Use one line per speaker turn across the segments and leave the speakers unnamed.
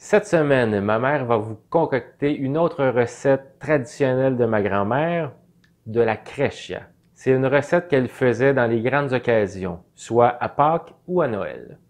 Cette semaine, ma mère va vous concocter une autre recette traditionnelle de ma grand-mère, de la crèchia. C'est une recette qu'elle faisait dans les grandes occasions, soit à Pâques ou à Noël.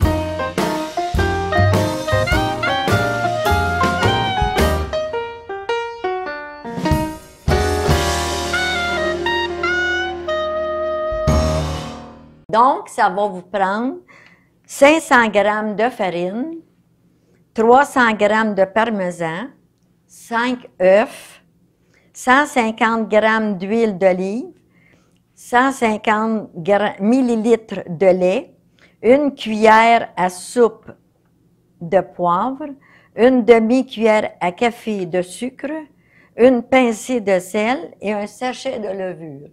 Donc, ça va vous prendre 500 g de farine, 300 g de parmesan, 5 œufs, 150 g d'huile d'olive, 150 ml de lait, une cuillère à soupe de poivre, une demi-cuillère à café de sucre, une pincée de sel et un sachet de levure.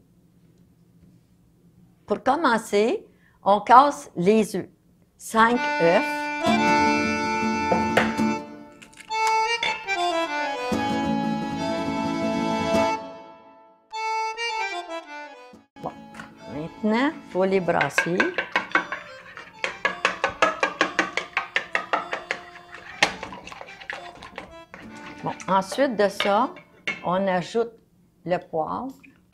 Pour commencer, on casse les œufs. 5 œufs. Bon, maintenant, il faut les brasser. Bon, ensuite de ça, on ajoute le poivre.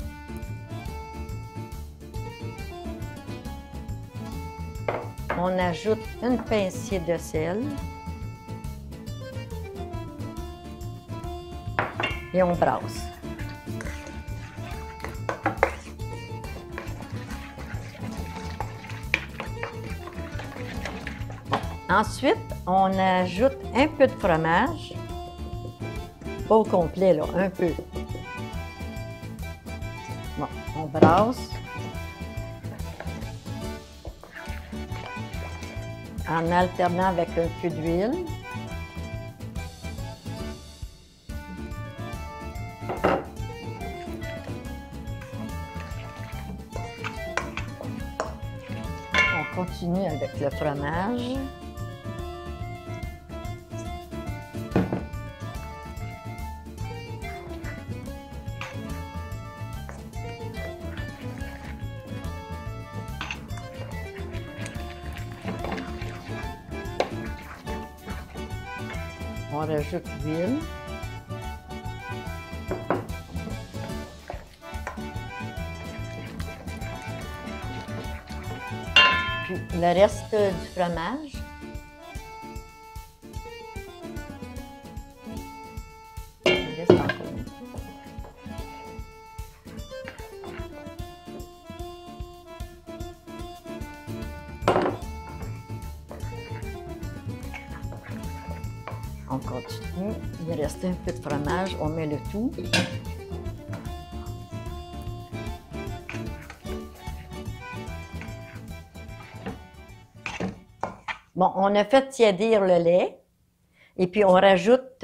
On ajoute une pincée de sel. Et on brasse. Ensuite, on ajoute un peu de fromage. Pas au complet, là, un peu. Bon, on brasse. En alternant avec un peu d'huile. On continue avec le fromage. On rajoute l'huile. Puis le reste du fromage. Il reste encore. On continue. Il reste un peu de fromage. On met le tout. Bon, on a fait tiédir le lait. Et puis, on rajoute...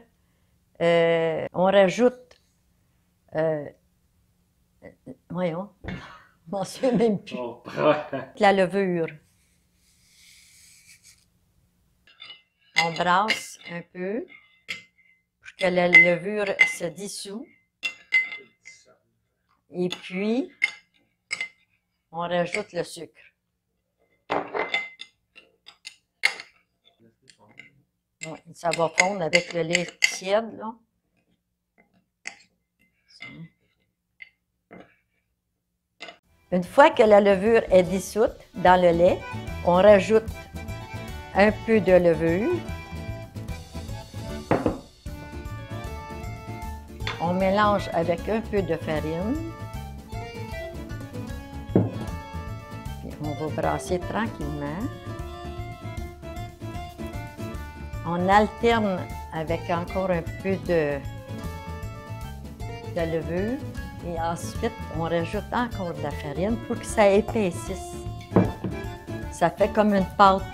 voyons. Je m'en souviens même plus. La levure. On brasse un peu pour que la levure se dissout. Et puis, on rajoute le sucre. Oui, ça va fondre avec le lait tiède, là. Une fois que la levure est dissoute dans le lait, on rajoute un peu de levure. On mélange avec un peu de farine. Puis on va brasser tranquillement. On alterne avec encore un peu de levure. Et ensuite, on rajoute encore de la farine pour que ça épaississe. Ça fait comme une pâte.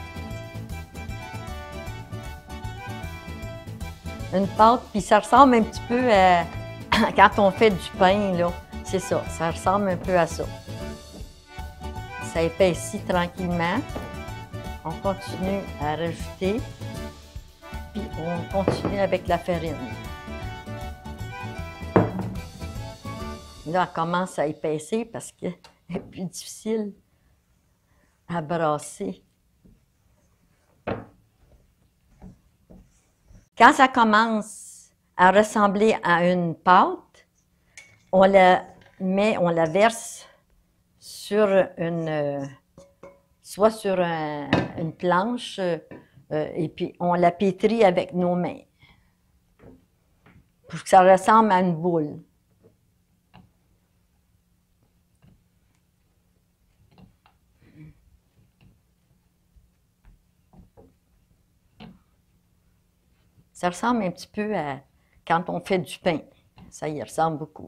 Une pâte, puis ça ressemble un petit peu à quand on fait du pain, là. C'est ça, ça ressemble un peu à ça. Ça épaissit tranquillement. On continue à rajouter, puis on continue avec la farine. Là, elle commence à épaissir parce qu'elle est plus difficile à brasser. Quand ça commence à ressembler à une pâte, on la verse sur soit sur une planche, et puis on la pétrit avec nos mains pour que ça ressemble à une boule. Ça ressemble un petit peu à quand on fait du pain. Ça y ressemble beaucoup.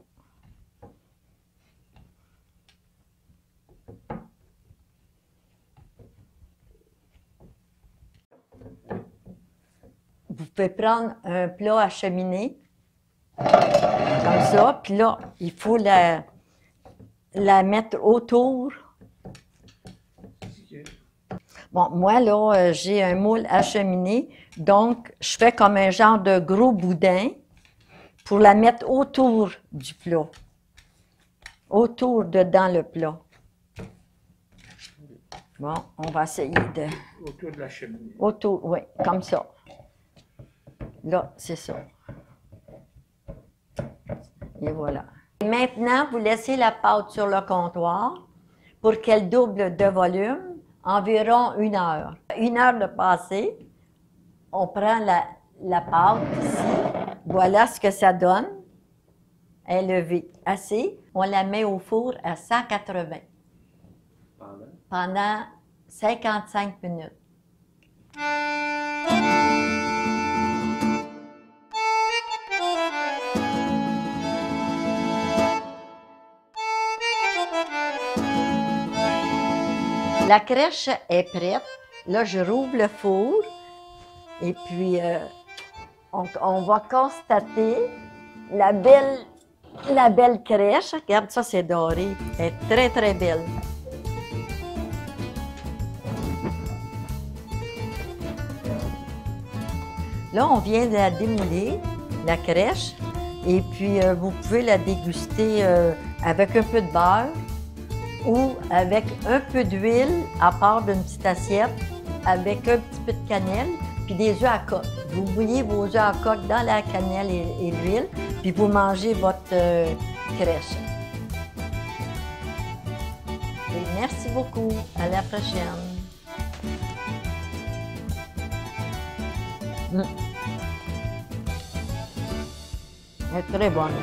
Vous pouvez prendre un plat acheminé, comme ça, puis là, il faut la mettre autour. Bon, moi, là, j'ai un moule acheminé, donc je fais comme un genre de gros boudin pour la mettre autour du plat, dans le plat. Bon, on va essayer de...
Autour de la cheminée.
Autour, oui, comme ça. Là, c'est ça. Et voilà. Maintenant, vous laissez la pâte sur le comptoir pour qu'elle double de volume, environ 1 heure. 1 heure de passé, on prend la pâte ici. Voilà ce que ça donne. Elle est levée assez. On la met au four à 180 pendant 55 minutes. La crèche est prête. Là, je rouvre le four et puis on va constater la belle crèche. Regarde, ça, c'est doré. Elle est très, très belle. Là, on vient de la démouler, la crèche, et puis vous pouvez la déguster avec un peu de beurre ou avec un peu d'huile à part d'une petite assiette, avec un petit peu de cannelle, puis des œufs à coque. Vous bouillez vos œufs à coque dans la cannelle et l'huile, puis vous mangez votre crèche. Et merci beaucoup. À la prochaine. Elle est très bonne.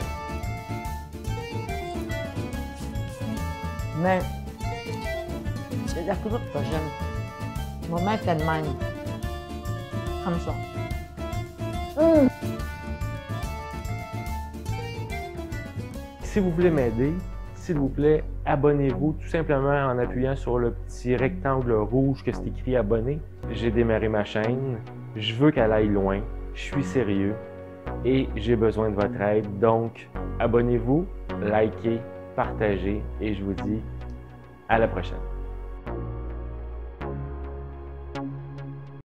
Mais c'est la croûte que j'aime. Mon mère fait de même. Comme ça.
Si vous voulez m'aider, s'il vous plaît, abonnez-vous tout simplement en appuyant sur le petit rectangle rouge que c'est écrit abonner. J'ai démarré ma chaîne, je veux qu'elle aille loin, je suis sérieux et j'ai besoin de votre aide. Donc, abonnez-vous, likez, partagez et je vous dis à la prochaine.